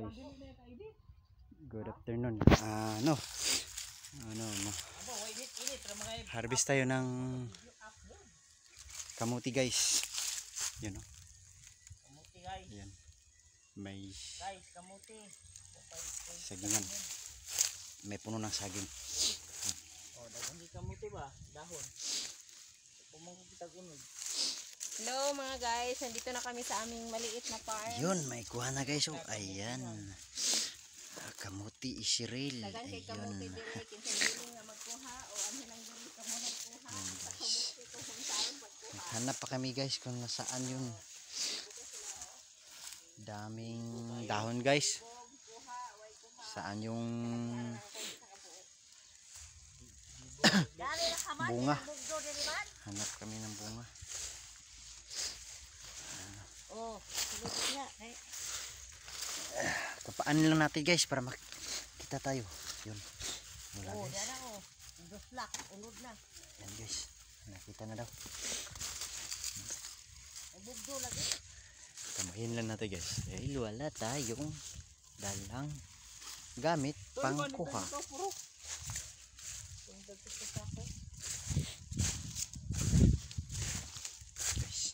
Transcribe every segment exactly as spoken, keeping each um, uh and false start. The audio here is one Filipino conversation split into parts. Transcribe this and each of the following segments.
guys, good afternoon. Uh, ano ano no harvest tayo ng kamuti guys. Yun, no? Kamuti guys. Yan, may Guys, kamuti. sagingan, may puno ng saging. Oh, daghang di kamuti ba? Dahon. Pumang kita unod. Hello mga guys, nandito na kami sa aming maliit na farm. Yun, may kuha na guys. Oh, ayan. Kamuti isiril. Dagan kay kamuti Ayun. dire kinsa dili nga magkuha o ano lang dili ka mo nagkuha sa kamuti ko kung saan magkuha. Hanap pa kami guys kung nasaan yun. Daming dahon guys. Saan yung bunga? Hanap kami ng bunga. Oh, sulod niya. Ay, Kapaan lang natin guys para makita tayo. Yun. Wala oh, guys. dara oh. Duslak, unod na. Yan guys. Nakita na daw. Ay bugdo lagi. Tamahin lang natin guys. Eh, wala tayong dalang gamit pangkuha. Guys.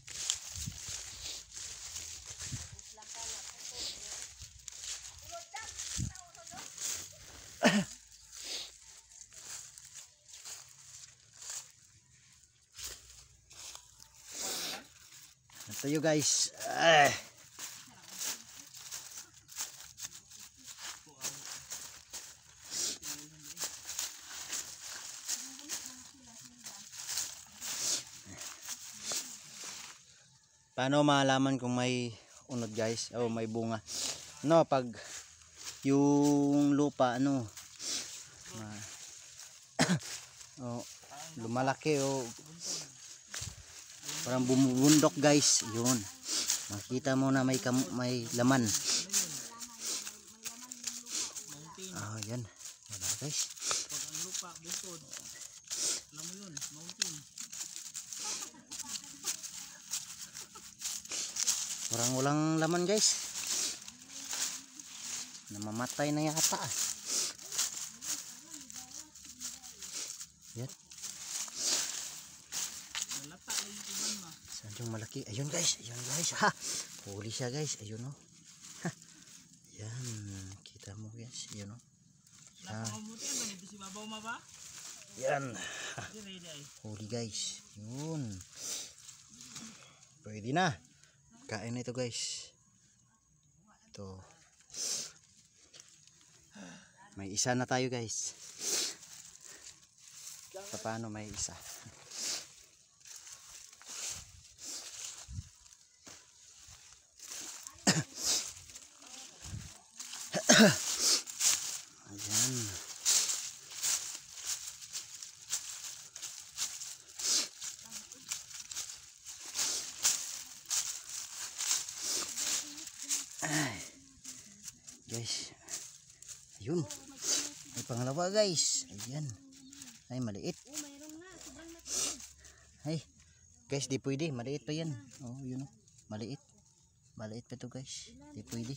Ito yun guys. Ay. Paano malaman kung may unod guys o may bunga? No, pag yung lupa ano ma oh, lumalaki o parang bumubundok guys, yun. Makita mo na may kam may laman. Ah, oh, yan. Wala guys. Pag ang lupa bukod. Alam mo yun, mountain. Parang walang laman guys. Namamatay na yata. Yan. Malata lang yung iban ma. Saan yung malaki? Ayun guys. Ayun guys. Ha. Huli siya guys. Ayun o. Oh. Ha. Yan. Kita mo guys. Ayun o. Oh. Napakamuti yan ba? Nito si babaw ma ba? Yan. Dire dire ay. Huli guys. Yun. Pwede na. Kain na ito guys. Ito. May isa na tayo guys. Paano may isa? Ayan. Ay. Guys. Ayun. May pangalawa guys. Ayan. Ay maliit. Ay. Guys, di pwede. Maliit pa yan. Oh, yun. Maliit. Maliit pa to guys. Di pwede.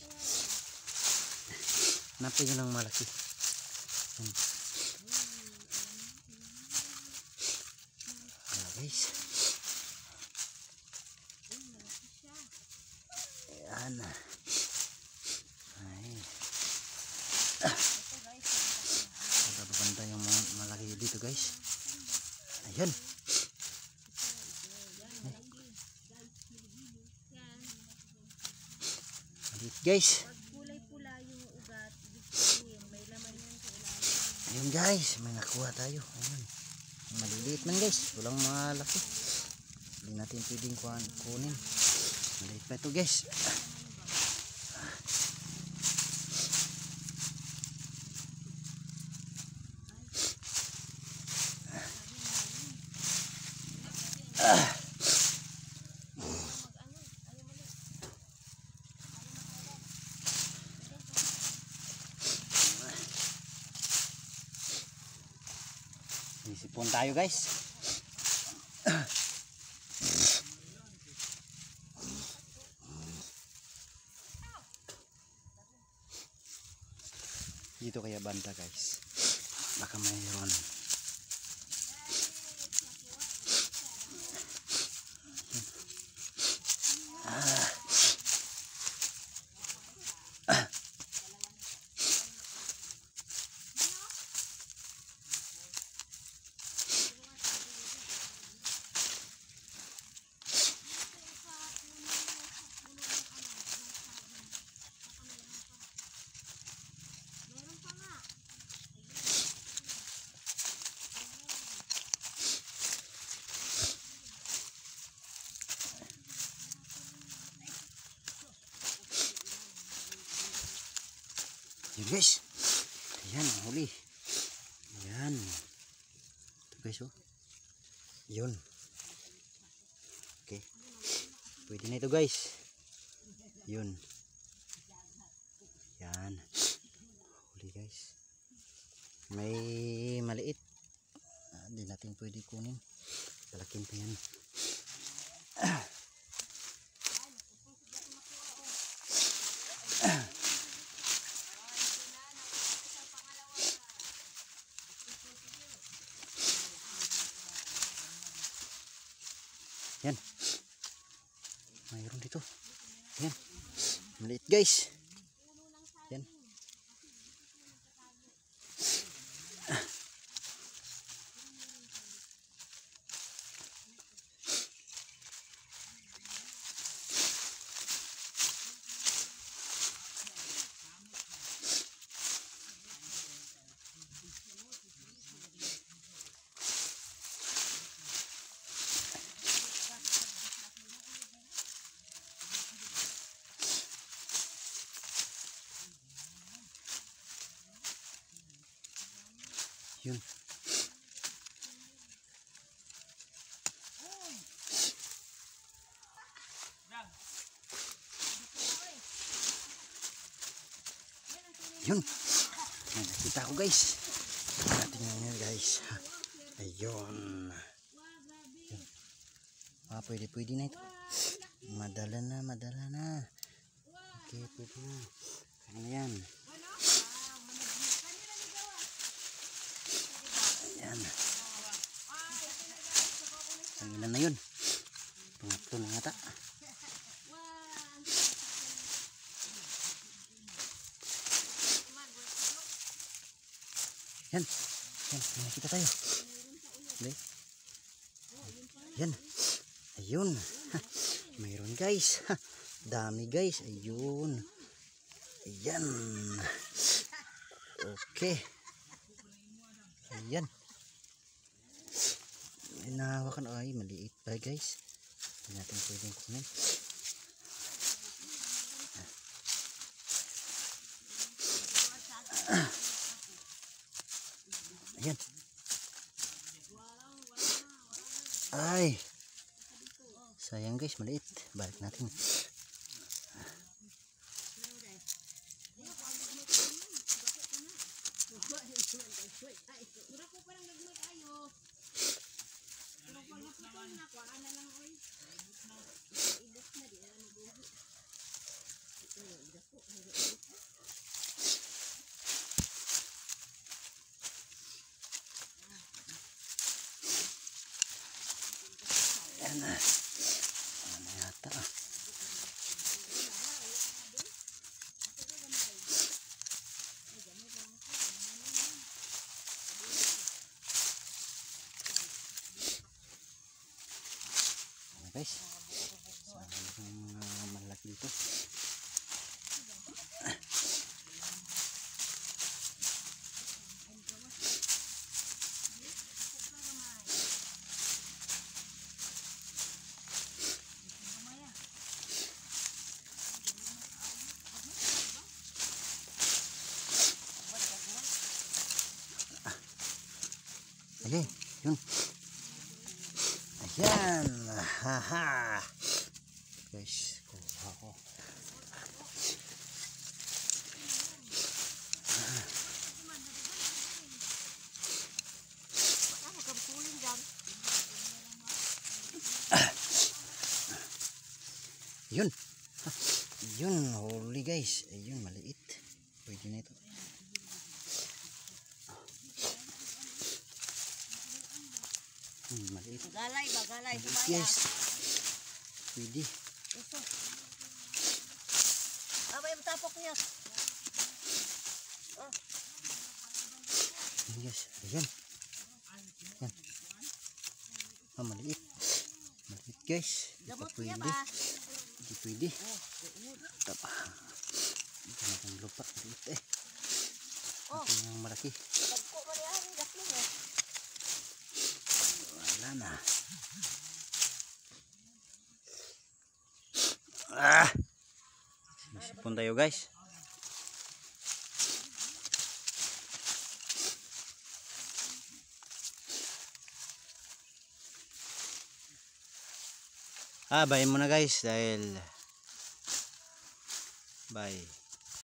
Napin yun ang malaki. Ayan. Ayan guys. Ayan. Ay. Para babanda yung mga malaki dito guys. Ayan. Maliit guys. Kulay-pula yung ugat, ibig sabihin may laman yan sa ilalim. Ayun guys, may nakuha tayo. Ayun. Maliliit man guys, walang malaki. Hindi natin pwedeng kunin. Maliit pa ito guys. Ah. Isipon tayo guys. Dito kaya banda guys. Baka mayroon. Ah. Ah. Yun guys. Ayan, huli. Ayan. Ito guys oh. Yun. Okay. Pwede na ito guys. Yun. Yan. Huli guys. May maliit. Hindi natin pwede kunin. Palakin pa yan. Ah. Ah. Yan. Mayroon dito. Yan. Maliit guys. Yan. Ah. Yun. Yun. Yan, nakita ko guys. Tingnan nyo guys. Ayun. Yun. Ah, pwede pwede na ito. Madala na, madala na. Okay, pwede na. Kaya na yan. Ayan. Ang ilan na yun. Pangatlo na yata. Yan. Yan. Nakita tayo. Yan. Ayun. Mayroon guys. Dami guys. Ayun. Ayan. Okay. Ayan. May nahawakan. Ay, maliit pa guys. Hindi natin pwedeng kunin. Ayan. Ay. Sayang guys, maliit. Balik natin. Ayan na. Ano yata ah. Ayan guys. Saan yung mga malaki dito. Ayan, yun. Ayan. Haha. Guys, kuha ko. Yun. Yun, holy guys. Ayun, maliit. Pwede na ito. Hmm, maliit. Galay ba, galay. Maliit Sumaya. guys. Pwede. Ito. Abay, matapok niya. Oh. Ayan guys. Ayan. Ayan. Ah, maliit. Maliit guys. Ito Gamot niya pwede. ba? Hindi pwede. Ito pa. Ito na itong lupa. Maliit eh. Oh. Ito yung malaki. Tagko ba niya? Laki mo. Wala na. Ah! Sipon tayo guys. Ah, bye muna guys dahil bye.